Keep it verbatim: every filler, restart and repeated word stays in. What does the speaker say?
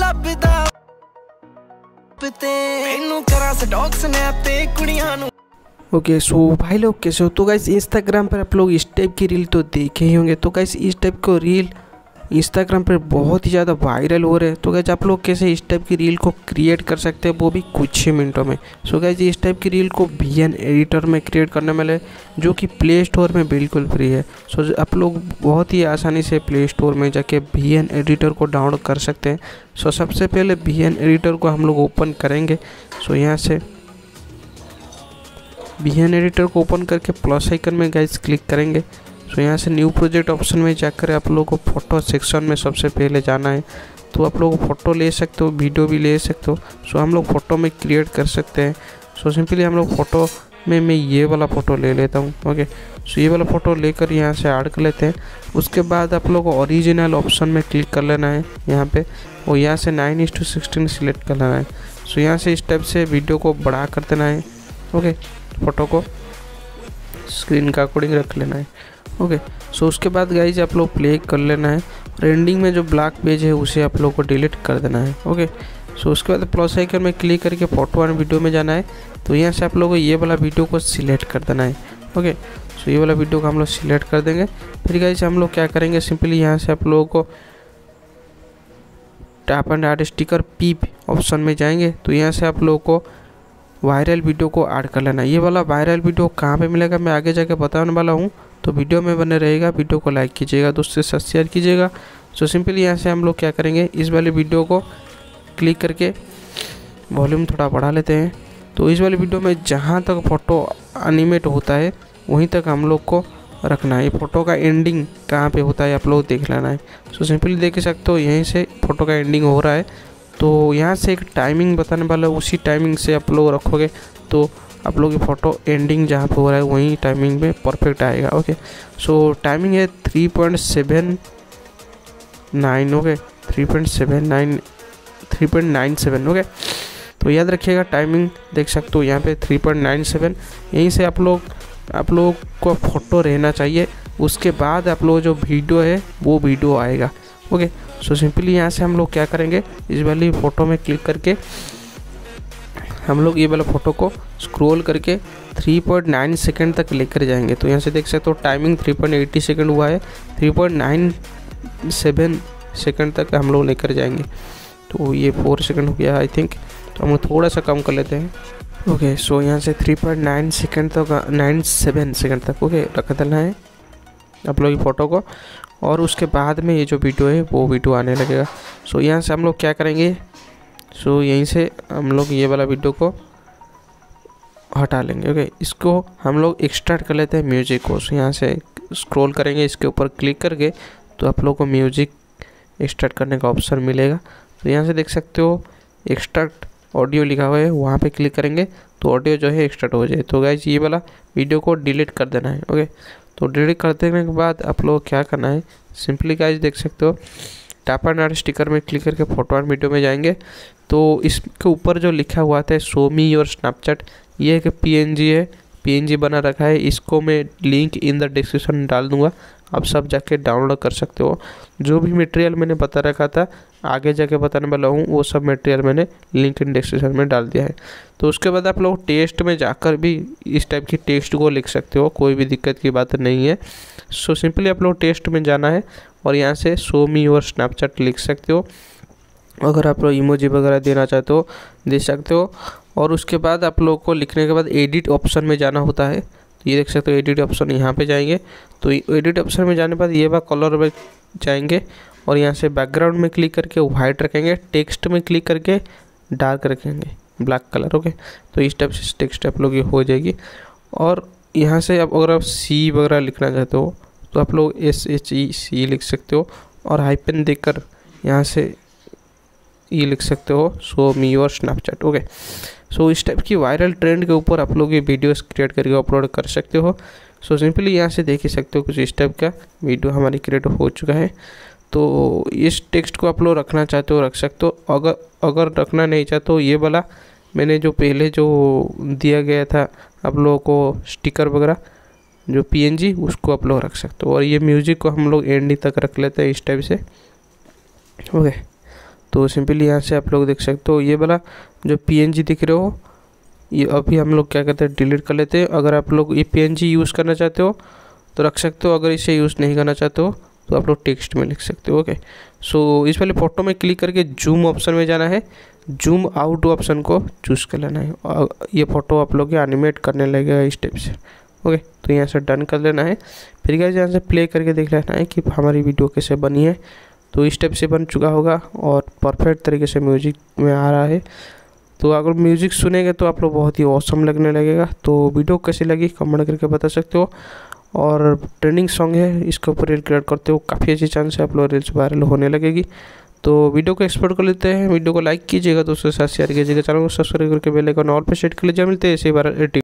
ਲੱਭਦਾ ਤੇ ਮੈਨੂੰ ਕਰਾਂ ਸਟਾਕ ਸਨੈਪ ਤੇ ਕੁੜੀਆਂ ਨੂੰ। ओके सो भाई लोग कैसे हो। तो गाइस इंस्टाग्राम पर आप लोग इस टाइप की रील तो देखे ही होंगे। तो गाइस इस टाइप को रील इंस्टाग्राम पर बहुत ही ज़्यादा वायरल हो रहे हैं। तो गाइस आप लोग कैसे इस टाइप की रील को क्रिएट कर सकते हैं, वो भी कुछ ही मिनटों में। सो गाइस इस टाइप की रील को वी एन एडिटर में क्रिएट करने वाले जो कि प्ले स्टोर में बिल्कुल फ्री है। सो आप लोग बहुत ही आसानी से प्ले स्टोर में जाके वी एन एडिटर को डाउनलोड कर सकते हैं। सो सबसे पहले वी एन एडिटर को हम लोग ओपन करेंगे। सो यहाँ से वी एन एडिटर को ओपन करके प्लस आइकन में गाइस क्लिक करेंगे। सो यहाँ से न्यू प्रोजेक्ट ऑप्शन में जाकर आप लोगों को फ़ोटो सेक्शन में सबसे पहले जाना है। तो आप लोग फ़ोटो ले सकते हो, वीडियो भी ले सकते हो। सो हम लोग फ़ोटो में क्रिएट कर सकते हैं। सो सिंपली हम लोग फ़ोटो में मैं ये वाला फ़ोटो ले लेता हूँ। ओके सो ये वाला फ़ोटो लेकर यहाँ से ऐड कर लेते हैं। उसके बाद आप लोग को ओरिजिनल ऑप्शन में क्लिक कर लेना है यहाँ पे, और यहाँ से नाइन इस टू सिक्सटीन सिलेक्ट कर लेना है। सो यहाँ से इस टाइप से वीडियो को बड़ा कर देना है। ओके फ़ोटो को स्क्रीन का अकॉर्डिंग रख लेना है। ओके सो उसके बाद गाइज आप लोग प्ले कर लेना है, और एंडिंग में जो ब्लैक पेज है उसे आप लोग को डिलीट कर देना है। ओके सो उसके बाद प्लस आइकन में क्लिक करके फ़ोटो एंड वीडियो में जाना है। तो यहाँ से आप लोगों को ये वाला वीडियो को सिलेक्ट कर देना है। ओके सो ये वाला वीडियो को हम लोग सिलेक्ट कर देंगे। फिर गाइज हम लोग क्या करेंगे, सिंपली यहाँ से आप लोगों को टैप एंड ऐड स्टिकर पीप ऑप्शन में जाएंगे। तो यहाँ से आप लोगों को वायरल वीडियो को ऐड कर लेना। ये वाला वायरल वीडियो कहाँ पे मिलेगा मैं आगे जाके बताने वाला हूँ, तो वीडियो में बने रहेगा। वीडियो को लाइक कीजिएगा, दोस्तों से शेयर कीजिएगा। सो सिंपली यहाँ से हम लोग क्या करेंगे, इस वाले वीडियो को क्लिक करके वॉल्यूम थोड़ा बढ़ा लेते हैं। तो इस वाले वीडियो में जहाँ तक फ़ोटो एनिमेट होता है वहीं तक हम लोग को रखना है। फ़ोटो का एंडिंग कहाँ पे होता है आप लोग देख लेना है। सो सिंपली देख सकते हो यहीं से फ़ोटो का एंडिंग हो रहा है। तो यहाँ से एक टाइमिंग बताने वाला है, उसी टाइमिंग से आप लोग रखोगे तो आप लोग की फ़ोटो एंडिंग जहाँ पे हो रहा है वहीं टाइमिंग में परफेक्ट आएगा। ओके सो टाइमिंग है three point seven nine. Okay three point seven nine three point nine seven. Okay तो याद रखिएगा टाइमिंग देख सकते हो यहाँ पे थ्री पॉइंट नाइन सेवन। यहीं से आप लोग आप लोग को फ़ोटो रहना चाहिए। उसके बाद आप लोग जो वीडियो है वो वीडियो आएगा। ओके सो सिंपली यहाँ से हम लोग क्या करेंगे, इस वाली फ़ोटो में क्लिक करके हम लोग ये वाला फ़ोटो को स्क्रॉल करके थ्री पॉइंट नाइन सेकंड तक लेकर जाएंगे। तो यहाँ से देख सकते हो timing three point eighty second हुआ है, three point nine seven second तक हम लोग लेकर जाएंगे। तो ये फोर सेकंड हो गया आई थिंक, तो हम लोग थोड़ा सा कम कर लेते हैं। ओके सो यहाँ से थ्री पॉइंट नाइन सेकंड तक नाइन सेवन सेकंड तक ओके रख देना है आप लोग की फ़ोटो को, और उसके बाद में ये जो वीडियो है वो वीडियो आने लगेगा। सो यहाँ से हम लोग क्या करेंगे, सो यहीं से हम लोग ये वाला वीडियो को हटा लेंगे। ओके इसको हम लोग एक्सट्रैक्ट कर लेते हैं म्यूजिक को। सो यहाँ से स्क्रॉल करेंगे, इसके ऊपर क्लिक करके तो आप लोग को म्यूजिक एक्सट्रैक्ट करने का ऑप्शन मिलेगा। तो यहाँ से देख सकते हो एक्सट्रैक्ट ऑडियो लिखा हुआ है, वहाँ पे क्लिक करेंगे तो ऑडियो जो है एक्सट्रैक्ट हो जाए। तो गाइस ये वाला वीडियो को डिलीट कर देना है। ओके तो डिलीट कर देने के बाद आप लोग क्या करना है, सिंपली गाइस देख सकते हो टैप एंड ऐड स्टिकर में क्लिक करके फोटो एंड वीडियो में जाएंगे। तो इसके ऊपर जो लिखा हुआ था शो मी योर स्नैपचैट, ये एक पीएनजी है, पीएनजी बना रखा है। इसको मैं लिंक इन द डिस्क्रिप्शन डाल दूंगा, आप सब जाके डाउनलोड कर सकते हो। जो भी मटेरियल मैंने बता रखा था आगे जाके बताने वाला हूँ वो सब मटेरियल मैंने लिंक इन डिस्क्रिप्शन में डाल दिया है। तो उसके बाद आप लोग टेक्स्ट में जाकर भी इस टाइप की टेक्स्ट को लिख सकते हो, कोई भी दिक्कत की बात नहीं है। सो सिंपली आप लोग टेक्स्ट में जाना है और यहाँ से शो मी योर स्नैपचैट लिख सकते हो। अगर आप लोग इमोजी वगैरह देना चाहते हो दे सकते हो। और उसके बाद आप लोग को लिखने के बाद एडिट ऑप्शन में जाना होता है। तो ये देख सकते हो एडिट ऑप्शन, यहाँ पे जाएंगे तो एडिट ऑप्शन में जाने के बाद ये बार कलर में जाएंगे और यहाँ से बैकग्राउंड में क्लिक करके वाइट रखेंगे, टेक्स्ट में क्लिक करके डार्क रखेंगे ब्लैक कलर। ओके तो इस टाइप से टेक्स्ट आप लोग ये हो जाएगी। और यहाँ से आप अगर आप सी वगैरह लिखना चाहते हो तो आप लोग एस एच ई सी लिख सकते हो और हाइपन देकर यहाँ से ये लिख सकते हो show me your Snapchat. Okay so इस टाइप की वायरल ट्रेंड के ऊपर आप लोग ये वीडियोस क्रिएट करके अपलोड कर सकते हो। सो सिंपली यहाँ से देख ही सकते हो कुछ इस टाइप का वीडियो हमारी क्रिएट हो चुका है। तो इस टेक्स्ट को आप लोग रखना चाहते हो रख सकते हो, अगर अगर रखना नहीं चाहते हो ये वाला मैंने जो पहले जो दिया गया था आप लोगों को स्टिकर वगैरह जो पीएनजी उसको आप लोग रख सकते हो। और ये म्यूजिक को हम लोग एंड तक रख लेते हैं इस टाइप से। ओके तो सिंपली यहाँ से आप लोग देख सकते हो ये वाला जो पीएनजी दिख रहे हो, ये अभी हम लोग क्या कहते हैं डिलीट कर लेते हैं। अगर आप लोग ये पीएनजी यूज़ करना चाहते हो तो रख सकते हो, अगर इसे यूज़ नहीं करना चाहते हो तो आप लोग टेक्स्ट में लिख सकते हो। ओके, सो इस वाले फ़ोटो में क्लिक करके जूम ऑप्शन में जाना है, जूम आउट ऑप्शन को चूज़ कर लेना है और ये फ़ोटो आप लोग एनिमेट करने लगेगा इस टाइप से। ओके, तो यहाँ से डन कर लेना है। फिर गाइस यहाँ से प्ले करके देख लेना है कि हमारी वीडियो कैसे बनी है। तो इस टाइप से बन चुका होगा और परफेक्ट तरीके से म्यूजिक में आ रहा है। तो अगर म्यूज़िक सुनेंगे तो आप लोग बहुत ही ऑसम लगने लगेगा। तो वीडियो कैसी लगी कमेंट करके बता सकते हो। और ट्रेंडिंग सॉन्ग है, इसके ऊपर रील क्रिएट करते हो, काफ़ी अच्छी चांस है आप लोग रील्स वायरल होने लगेगी। तो वीडियो को एक्सपोर्ट कर लेते हैं, वीडियो को लाइक कीजिएगा, दोस्तों के साथ शेयर कीजिएगा, चैनल को सब्सक्राइब करके बेल आइकन ऑल पे सेट कर लीजिए। मिलते हैं इसी बार